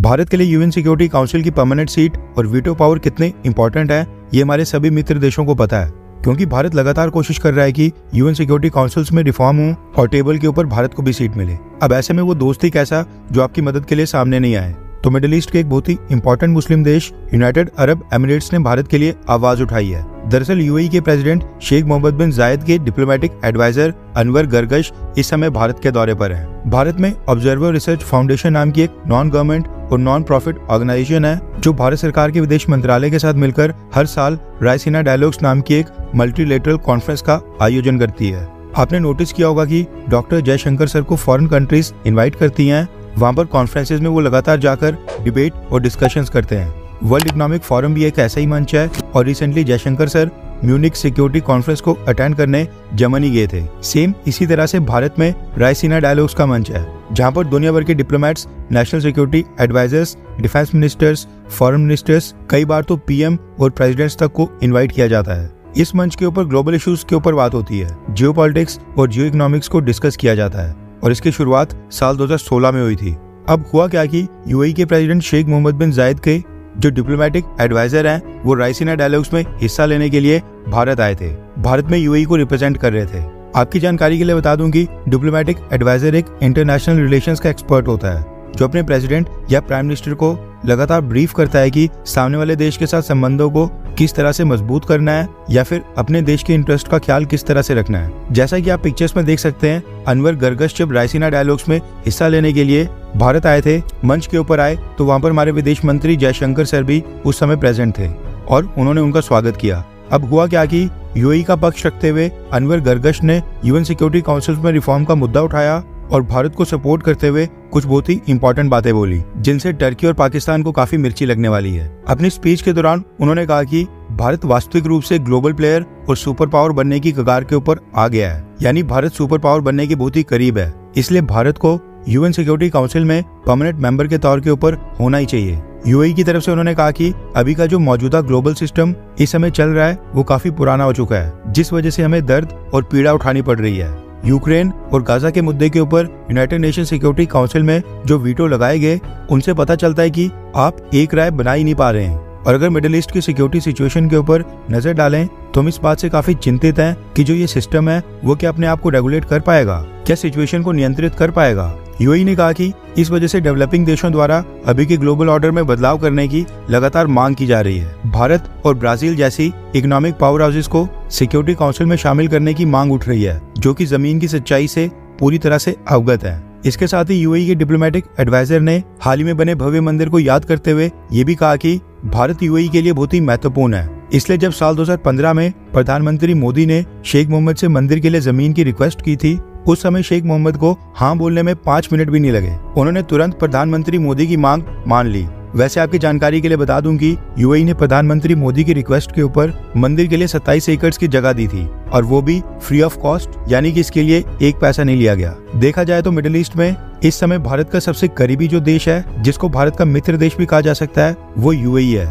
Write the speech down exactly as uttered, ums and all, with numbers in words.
भारत के लिए UN security council की परमानेंट सीट और वीटो पावर कितने इंपॉर्टेंट है, ये हमारे सभी मित्र देशों को पता है, क्योंकि भारत लगातार कोशिश कर रहा है कि यूएन सिक्योरिटी काउंसिल्स में रिफॉर्म हो और टेबल के ऊपर भारत को भी सीट मिले। अब ऐसे में वो दोस्त ही कैसा जो आपकी मदद के लिए सामने नहीं आए। तो मिडिल ईस्ट के एक बहुत ही इंपॉर्टेंट मुस्लिम देश यूनाइटेड अरब एमिरेट्स ने भारत के लिए आवाज उठाई है। दरअसल यूएई के प्रेसिडेंट शेख मोहम्मद बिन जायद के डिप्लोमेटिक एडवाइजर अनवर गर्गश इस समय भारत के दौरे पर हैं। भारत में ऑब्जर्वर रिसर्च फाउंडेशन नाम की एक नॉन गवर्नमेंट और नॉन प्रॉफिट ऑर्गेनाइजेशन है, जो भारत सरकार के विदेश मंत्रालय के साथ मिलकर हर साल रायसीना डायलॉग्स नाम की एक मल्टीलेटरल कॉन्फ्रेंस का आयोजन करती है। आपने नोटिस किया होगा कि डॉक्टर जयशंकर सर को फॉरेन कंट्रीज इन्वाइट करती हैं, वहाँ पर कॉन्फ्रेंसेज में वो लगातार जाकर डिबेट और डिस्कशंस करते हैं। वर्ल्ड इकोनॉमिक फोरम भी एक ऐसा ही मंच है और recently Jaishankar sir Munich security conference को अटेंड करने जर्मनी गए थे। सेम इसी तरह से भारत में रायसीना डायलॉग्स का मंच है, जहां पर दुनिया भर के diplomats, national security advisers, defence ministers, foreign ministers, कई बार तो पीएम और प्रेसिडेंट्स तक को इन्वाइट किया जाता है। इस मंच के ऊपर ग्लोबल इश्यूज के ऊपर बात होती है, जियोपॉलिटिक्स और जियो इकोनॉमिक्स को डिस्कस किया जाता है और इसकी शुरुआत साल दो हज़ार सोलह में हुई थी। अब हुआ क्या कि यूएई के प्रेसिडेंट शेख मोहम्मद बिन जायद के जो डिप्लोमेटिक एडवाइजर हैं, वो रायसीना डायलॉग्स में हिस्सा लेने के लिए भारत आए थे। भारत में यूएई को रिप्रेजेंट कर रहे थे। आपकी जानकारी के लिए बता दूं कि डिप्लोमेटिक एडवाइजर एक इंटरनेशनल रिलेशंस का एक्सपर्ट होता है, जो अपने प्रेसिडेंट या प्राइम मिनिस्टर को लगातार ब्रीफ करता है कि सामने वाले देश के साथ संबंधों को किस तरह से मजबूत करना है या फिर अपने देश के इंटरेस्ट का ख्याल किस तरह से रखना है। जैसा कि आप पिक्चर्स में देख सकते हैं, अनवर गर्गश जब रायसीना डायलॉग्स में हिस्सा लेने के लिए भारत आए थे, मंच के ऊपर आए तो वहाँ पर हमारे विदेश मंत्री जयशंकर सर भी उस समय प्रेजेंट थे और उन्होंने उनका स्वागत किया। अब हुआ क्या कि यूएई का पक्ष रखते हुए अनवर गर्गश ने यूएन सिक्योरिटी काउंसिल में रिफॉर्म का मुद्दा उठाया और भारत को सपोर्ट करते हुए कुछ बहुत ही इंपॉर्टेंट बातें बोली, जिनसे टर्की और पाकिस्तान को काफी मिर्ची लगने वाली है। अपनी स्पीच के दौरान उन्होंने कहा कि भारत वास्तविक रूप से ग्लोबल प्लेयर और सुपर पावर बनने की कगार के ऊपर आ गया है, यानी भारत सुपर पावर बनने के बहुत ही करीब है। इसलिए भारत को यूएन सिक्योरिटी काउंसिल में परमानेंट मेंबर के तौर के ऊपर होना ही चाहिए। यूएई की तरफ से उन्होंने कहा कि अभी का जो मौजूदा ग्लोबल सिस्टम इस समय चल रहा है वो काफी पुराना हो चुका है, जिस वजह से हमें दर्द और पीड़ा उठानी पड़ रही है। यूक्रेन और गाजा के मुद्दे के ऊपर यूनाइटेड नेशन सिक्योरिटी काउंसिल में जो वीटो लगाए गए, उनसे पता चलता है कि आप एक राय बना ही नहीं पा रहे हैं। और अगर मिडिल ईस्ट की सिक्योरिटी सिचुएशन के ऊपर नजर डालें तो हम इस बात से काफी चिंतित हैं कि जो ये सिस्टम है वो क्या अपने आप को रेगुलेट कर पाएगा, क्या सिचुएशन को नियंत्रित कर पाएगा। यूएई ने कहा कि इस वजह से डेवलपिंग देशों द्वारा अभी के ग्लोबल ऑर्डर में बदलाव करने की लगातार मांग की जा रही है। भारत और ब्राजील जैसी इकोनॉमिक पावर हाउसेस को सिक्योरिटी काउंसिल में शामिल करने की मांग उठ रही है, जो कि जमीन की सच्चाई से पूरी तरह से अवगत है। इसके साथ ही यूएई के डिप्लोमेटिक एडवाइजर ने हाल ही में बने भव्य मंदिर को याद करते हुए ये भी कहा कि भारत यूएई के लिए बहुत ही महत्वपूर्ण है। इसलिए जब साल दो हज़ार पंद्रह में प्रधानमंत्री मोदी ने शेख मोहम्मद से मंदिर के लिए जमीन की रिक्वेस्ट की थी, उस समय शेख मोहम्मद को हाँ बोलने में पाँच मिनट भी नहीं लगे। उन्होंने तुरंत प्रधानमंत्री मोदी की मांग मान ली। वैसे आपकी जानकारी के लिए बता दूं कि यूएई ने प्रधानमंत्री मोदी की रिक्वेस्ट के ऊपर मंदिर के लिए सत्ताईस एकड़ की जगह दी थी, और वो भी फ्री ऑफ कॉस्ट, यानी कि इसके लिए एक पैसा नहीं लिया गया। देखा जाए तो मिडिल ईस्ट में इस समय भारत का सबसे करीबी जो देश है, जिसको भारत का मित्र देश भी कहा जा सकता है, वो यूएई है।